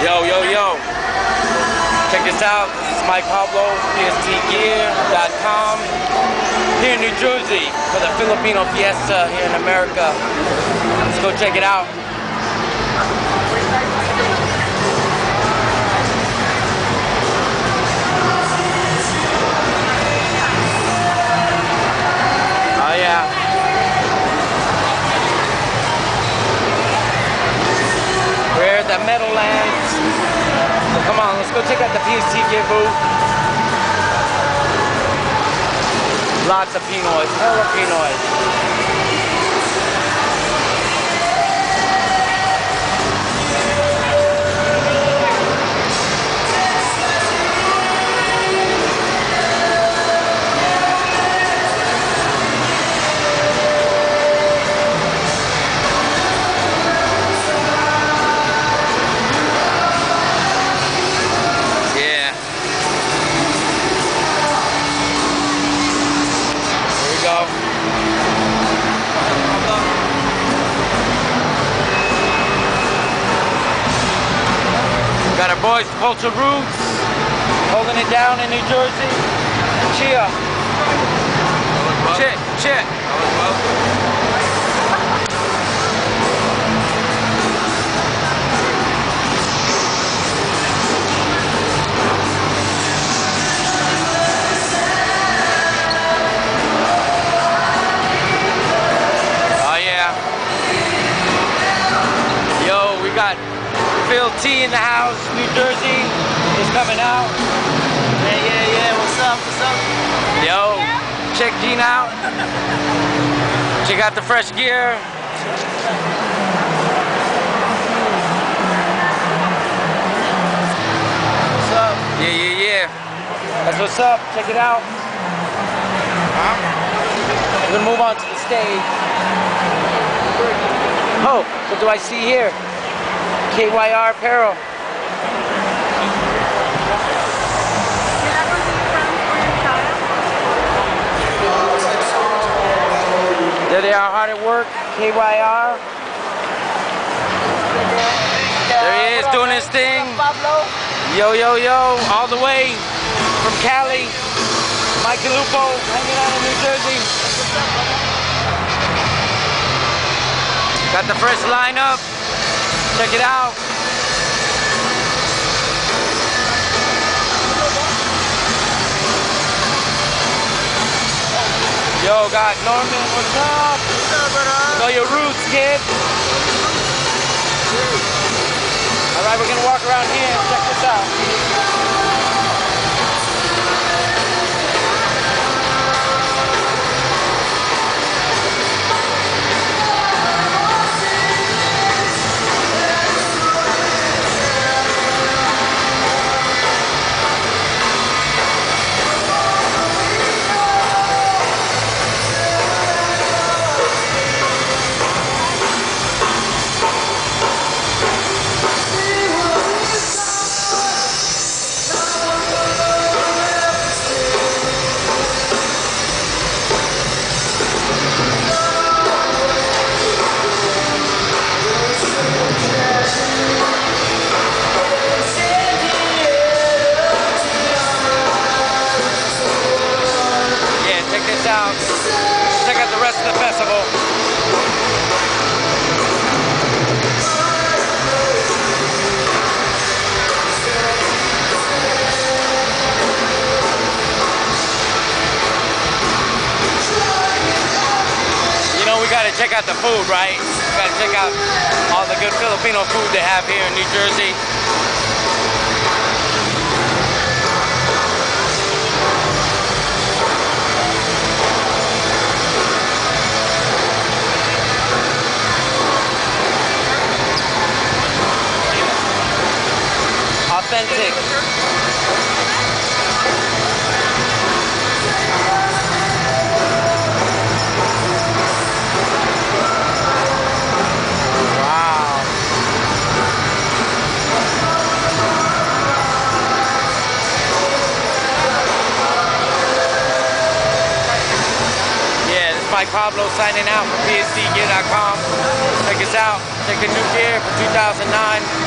Yo, yo, yo. Check this out. This is Mike Pablo, PSTgear.com. Here in New Jersey for the Filipino Fiesta here in America. Let's go check it out. Oh yeah. We're at the Meadowlands. So come on, let's go check out the PSTgear booth. Lots of Pinoys, hella Pinoys. Got our boys, Culture Roots, holding it down in New Jersey. Cheer. Cheer, cheer. Oh yeah. Yo, we got Phil T in the house, New Jersey is coming out. Yeah, what's up, Yo, check Gene out. Check out the fresh gear. What's up? Yeah. That's what's up, check it out. We're gonna move on to the stage. Oh, what do I see here? KYR Apparel. There they are, hard at work. KYR. There he is doing his thing. Yo, all the way from Cali. Mikey Lupo hanging out in New Jersey. Got the fresh lineup. Check it out. Yo, got Norman, what's up? What's up, brother? Know your roots, kid. Alright, we're gonna walk around here and check this out. Check out the rest of the festival. You know, we gotta check out the food, right? We gotta check out all the good Filipino food they have here in New Jersey. Authentic. Wow. Yeah, this is Mike Pablo signing out from PSTgear.com. Check us out. Check the new gear for 2009.